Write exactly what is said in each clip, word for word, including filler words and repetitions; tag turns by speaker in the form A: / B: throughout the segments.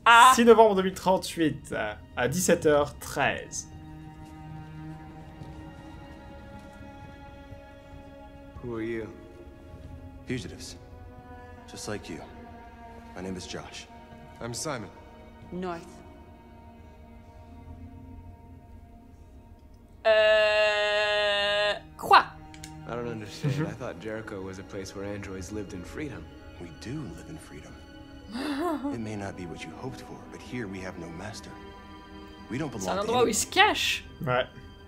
A: Ah.
B: six novembre deux mille trente-huit, à dix-sept heures treize.
C: Who are you?
D: Fugitives. Just like you. My name is Josh.
E: I'm Simon.
F: North.
A: Euh... Quoi?
C: I don't understand. I thought Jericho was a place where androids lived in freedom.
D: We do live in freedom. It may not be what you hoped for, but here we have no master. We don't belong
A: C'est un
D: to
A: endroit où
D: anyone.
A: il se cache.
B: Ouais.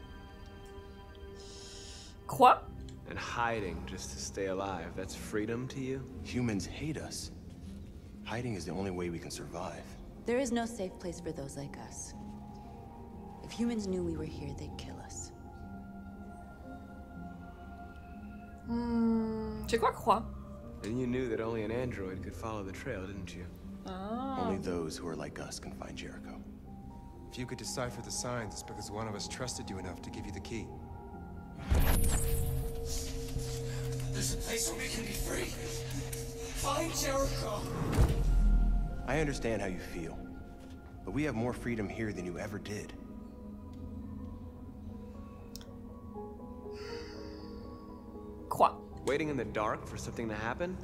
A: Quoi?
C: And hiding just to stay alive. That's freedom to you?
D: Humans hate us. Hiding is the only way we can survive.
F: There is no safe place for those like us. If humans knew we were here, they'd kill us.
A: Hmm... C'est quoi croix?
C: And you knew that only an android could follow the trail, didn't you?
A: Ah.
D: Only those who are like us can find Jericho.
E: If you could decipher the signs, it's because one of us trusted you enough to give you the key.
G: There's a place where we can be free. Find Jericho.
D: I understand how you feel, but we have more freedom here than you ever did.
A: Croix.
C: Waiting in the dark for something to happen?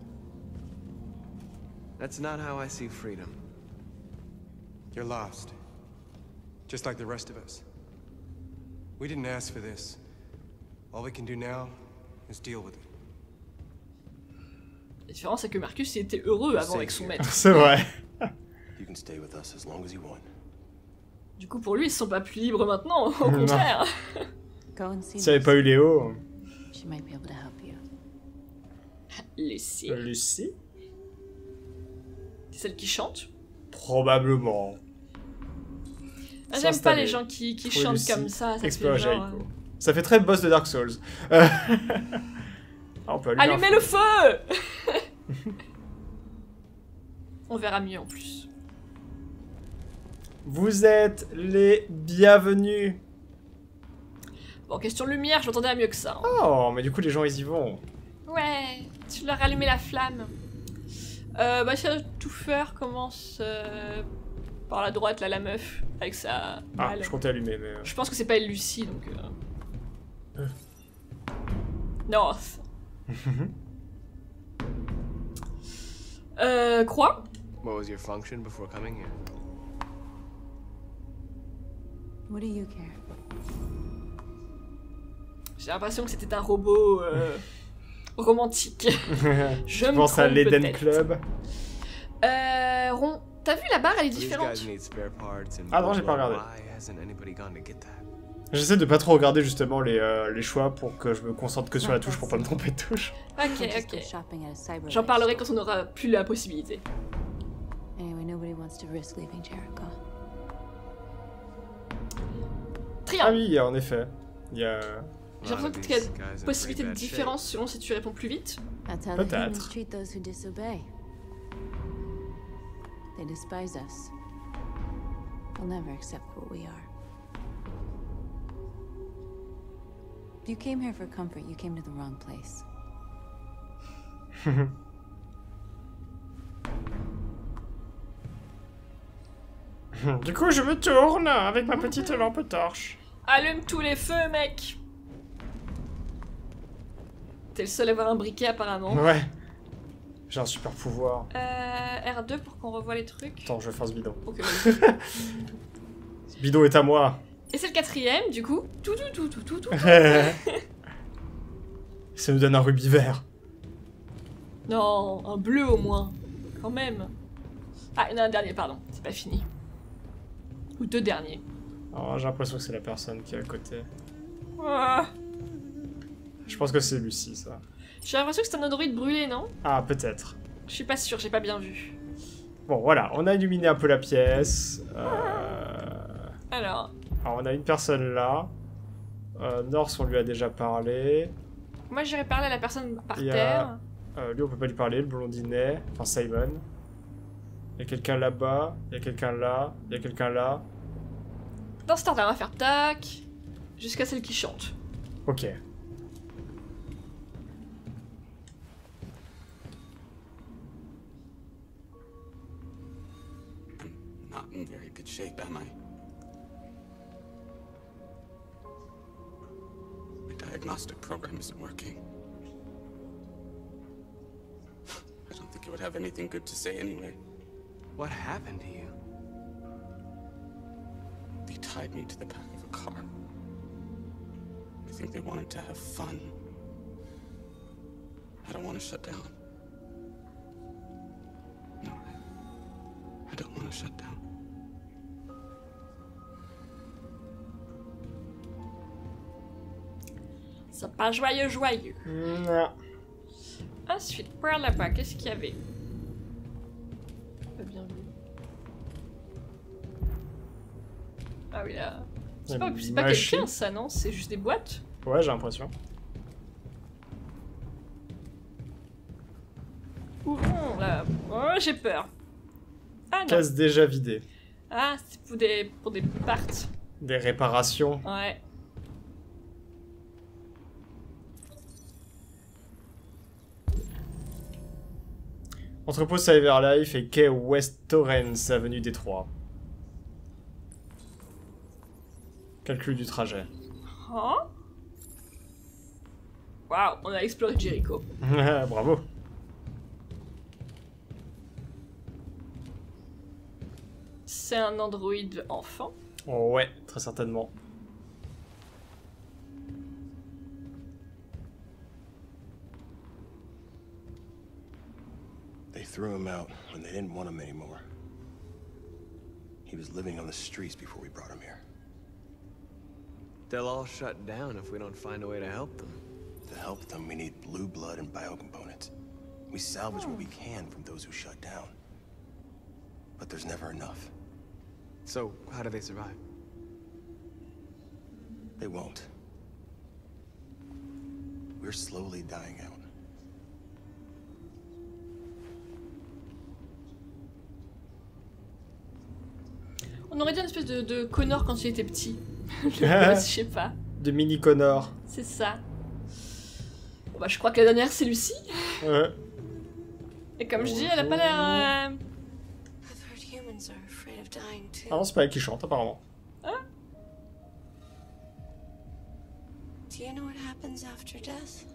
C: That's not how I see freedom.
E: You're lost. Just like the rest of us. We didn't ask for this. All we can do now is deal with it.
A: La différence, c'est que Marcus il était heureux avant avec son maître.
B: C'est vrai.
D: You can stay with us as long as you want.
A: Du coup, pour lui, ils se sont pas plus libres maintenant, au
B: Non.
A: contraire.
F: Go and see
B: S'il n'y avait pas eu Léo...
F: She might be able to help you.
A: Lucie.
B: Lucie?
A: C'est celle qui chante.
B: Probablement.
A: Ah, j'aime pas
B: S'installer.
A: les gens qui, qui
B: Trouver
A: chantent
B: Lucie.
A: comme ça. Ça
B: Explorer
A: fait genre...
B: Jericho. Ça fait très boss de Dark Souls. Euh... Ah, on peut allumer
A: Allumez
B: un
A: le feu. On verra mieux en plus.
B: Vous êtes les bienvenus.
A: Bon, question lumière, je m'attendais à mieux que ça. hein.
B: Oh, mais du coup, les gens, ils y vont.
A: Ouais, tu leur as allumé la flamme. Euh, bah, si tout faire commence euh, par la droite, là, la meuf, avec sa
B: Ah,
A: balle.
B: je comptais allumer, mais... euh,
A: Je pense que c'est pas elle, Lucie, donc... Euh... Non. euh, croix.
C: What was your function before coming here?
F: What do you care?
A: J'ai l'impression que c'était un robot euh, romantique. Je me
B: pense à
A: trompe
B: l'Eden
A: peut-être.
B: Club.
A: Euh, Ron, t'as vu la barre, elle est
C: These
A: différente.
C: guys need spare parts and
B: Ah non, j'ai pas
C: blah,
B: regardé.
C: blah. Why hasn't anybody gone to get that?
B: J'essaie de pas trop regarder justement les, euh, les choix pour que je me concentre que sur la touche pour pas me tromper de touche.
A: Ok,
F: Just go
A: ok.
F: shopping at a cyber
A: J'en
F: life
A: parlerai
F: store.
A: quand on aura plus la possibilité.
F: Anyway, nobody wants to risk leaving Jericho.
B: Ah
A: Triangle.
B: oui, en effet. Il y a...
A: J'ai l'impression qu'il y a une possibilité de différence selon si tu réponds plus vite.
F: That's how the
B: Peut-être.
F: humans treat those who disobey. They despise us. They'll never accept what we are. If you came here for comfort, you came to the wrong place.
B: Du coup, je me tourne avec ma petite lampe torche.
A: Allume tous les feux, mec. T'es le seul à avoir un briquet apparemment.
B: Ouais. J'ai un super pouvoir.
A: Euh, R deux pour qu'on revoie les trucs.
B: Attends, je vais faire ce bidon.
A: Ok.
B: Ce bidon est à moi.
A: Et c'est le quatrième, du coup. Tout, tout, tout, tout, tout, tout.
B: Ça nous donne un rubis vert.
A: Non, un bleu au moins. Quand même. Ah, il y en a un dernier, pardon. C'est pas fini. Ou deux derniers.
B: Oh, j'ai l'impression que c'est la personne qui est à côté.
A: Ah,
B: Je pense que c'est Lucie, ça.
A: j'ai l'impression que c'est un androïde brûlé, non?
B: Ah, peut-être.
A: Je suis pas sûre, j'ai pas bien vu.
B: Bon, voilà, on a illuminé un peu la pièce. Euh...
A: Alors,
B: Alors, on a une personne là. Euh, Norse, on lui a déjà parlé.
A: moi j'irais parler à la personne par
B: Il y a-
A: terre.
B: Euh, lui, on peut pas lui parler, le blondinet. Enfin, Simon. Il y a quelqu'un là-bas. Il y a quelqu'un là. Il y a quelqu'un là.
A: Dans ce temps, on va faire tac. Jusqu'à celle qui chante.
B: Ok.
H: not in very good shape, am I? My diagnostic program isn't working. I don't think it would have anything good to say anyway.
C: What happened to you?
H: They tied me to the back of a car. I think they wanted to have fun. I don't want to shut down. No, I, I don't want to shut down.
A: C'est pas joyeux, joyeux.
B: Non.
A: Ensuite, par là-bas, qu'est-ce qu'il y avait? Pas bien vu. Ah oui, là. C'est pas, c'est pas
B: Machine.
A: quelqu'un, ça, non? C'est juste des boîtes?
B: Ouais, j'ai l'impression.
A: Ouvrons là. Oh, j'ai peur. Ah non.
B: Case déjà vidée.
A: Ah, c'est pour des, pour des parts.
B: Des réparations.
A: Ouais.
B: Entrepôt Cyberlife et quai West Torrens, avenue Détroit. Calcul du trajet.
A: Oh. Waouh, on a exploré Jericho.
B: Bravo.
A: C'est un androïde enfant.
B: Oh ouais, très certainement.
D: They threw him out when they didn't want him anymore. He was living on the streets before we brought him here.
C: They'll all shut down if we don't find a way to help them.
D: To help them, we need blue blood and biocomponents. We salvage what we can from those who shut down. But there's never enough.
C: So, how do they survive?
D: They won't. We're slowly dying out.
A: On aurait dit une espèce de, de Connor quand il était petit. Le gosse, je sais pas.
B: De mini Connor.
A: C'est ça. Bon bah je crois que la dernière c'est Lucie.
B: Ouais.
A: Et comme je dis, elle a pas l'air... euh,
I: I've heard humans are afraid of dying too.
B: Ah non, c'est pas elle qui chante, apparemment.
I: Do you know what happens after death?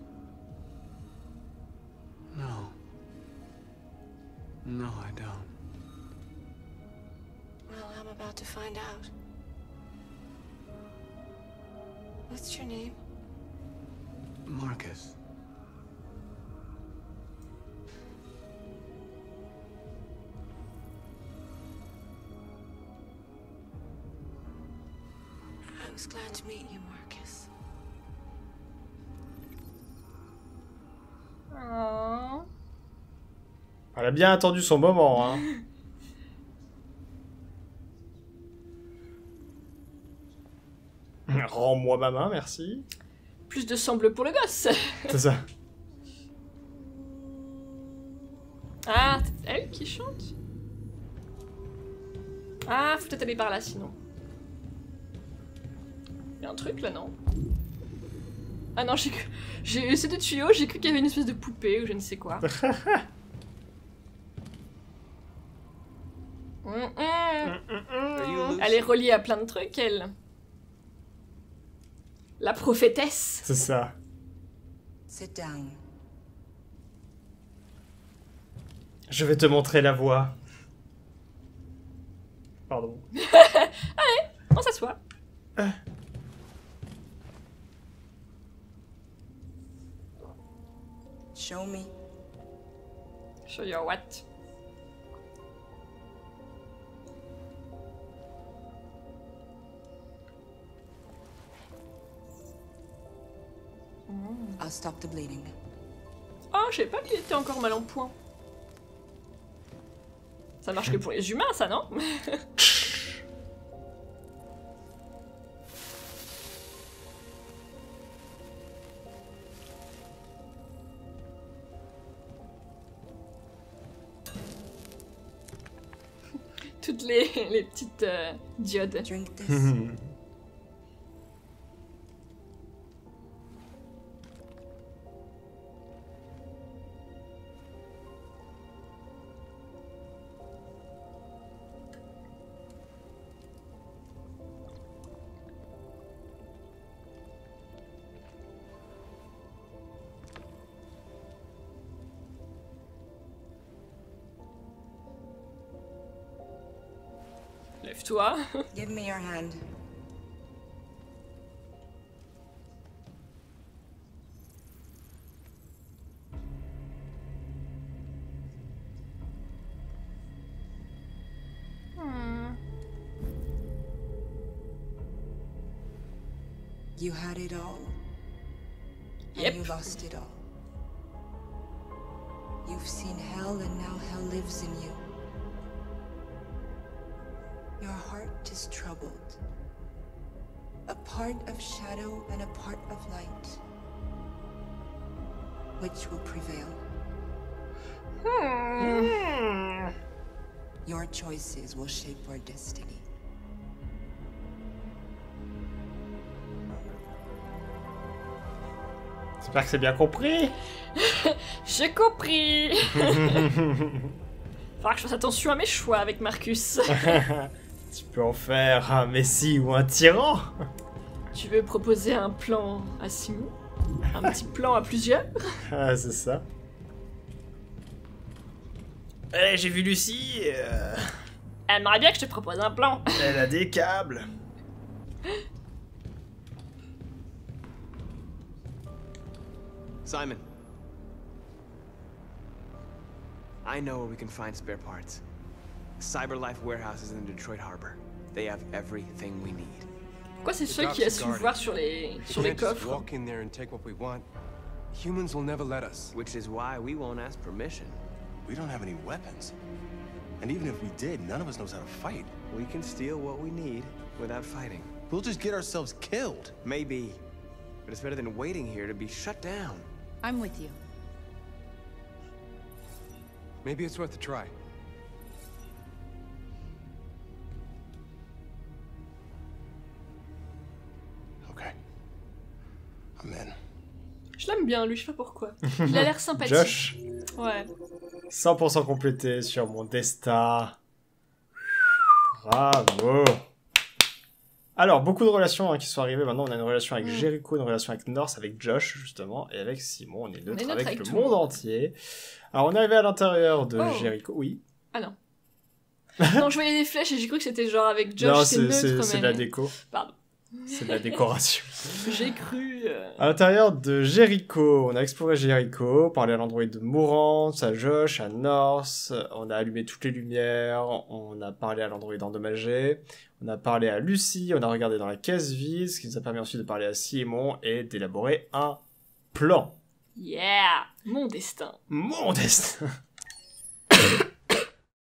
C: No. No, I don't.
I: Well, I'm about to find out. What's your name?
C: Marcus.
I: I was glad to meet you, Marcus.
A: Oh.
B: Elle a bien attendu son moment, hein. Rends-moi ma main, merci.
A: Plus de sang bleu pour le gosse.
B: C'est ça.
A: Ah, c'est elle qui chante. Ah, faut peut-être aller par là sinon. Il y a un truc là, non? Ah non, j'ai cru... J'ai eu ces deux tuyaux, j'ai cru qu'il y avait une espèce de poupée ou je ne sais quoi. Mm -mm.
C: Are you Lucy?
A: Elle est reliée à plein de trucs, elle. La prophétesse.
B: C'est ça.
F: Sit down.
B: Je vais te montrer la voie. Pardon.
A: On s'assoit.
F: Show me.
A: Show your what?
F: I'll stop the bleeding.
A: Oh, je savais pas qu'il était encore mal en point. Ça marche que pour les humains, ça, non? Toutes les, les petites euh, diodes.
F: Drink this.
A: Lève-toi.
I: Give me your hand.
A: Hmm.
I: You had it all.
A: Yep.
I: And you lost it all. You've seen hell and now hell lives in you. Your heart is troubled. A part of shadow and a part of light. Which will prevail?
A: Hmm.
I: Your choices will shape our destiny.
B: J'espère que c'est bien compris.
A: J'ai compris. Faudra que je fasse attention à mes choix avec Marcus.
B: Tu peux en faire un messie ou un tyran.
A: Tu veux proposer un plan à Simon? Un petit plan à plusieurs?
B: Ah, c'est ça. Eh, j'ai vu Lucie. euh,
A: Elle aimerait bien que je te propose un plan.
B: Elle a des câbles.
C: Simon. I know where we can find spare parts. CyberLife warehouse is in the Detroit Harbor. They have everything we need.
A: Pourquoi c'est
E: The
A: ceux qui
E: docks
A: a su
E: are guarded.
A: voir sur les,
E: We
A: sur les
E: can't just
A: coffres?
E: walk in there and take what we want. Humans will never let us.
C: Which is why we won't ask permission.
D: We don't have any weapons. And even if we did, none of us knows how to fight.
C: We can steal what we need without fighting.
D: We'll just get ourselves killed.
C: Maybe. But it's better than waiting here to be shut down.
F: I'm with you.
E: Maybe it's worth a try.
D: Okay. I'm in.
A: Je l'aime bien, lui, je sais pas pourquoi. Il a l'air sympathique.
B: Josh,
A: Ouais.
B: cent pour cent complété sur mon destin. Bravo. Alors, beaucoup de relations hein, qui sont arrivées. Maintenant, on a une relation avec
A: Mm.
B: Jericho, une relation avec North, avec Josh, justement, et avec Simon. On est neutre,
A: est neutre
B: avec,
A: avec
B: le
A: tout.
B: monde entier. Alors, on est arrivé à l'intérieur de
A: Oh.
B: Jericho. Oui.
A: Ah non. Non, je voyais des flèches et j'ai cru que c'était genre avec Josh,
B: non,
A: c'est
B: c'est
A: neutre,
B: c'est- c'est de la
A: mais...
B: déco.
A: Pardon.
B: C'est de la décoration.
A: J'ai cru... euh,
B: À l'intérieur de Jericho, on a exploré Jericho, parlé à l'android de Mourant, à Josh, à North, on a allumé toutes les lumières, on a parlé à l'android endommagé, on a parlé à Lucie, on a regardé dans la caisse vide, ce qui nous a permis ensuite de parler à Simon et d'élaborer un plan.
A: Yeah! Mon destin.
B: Mon destin.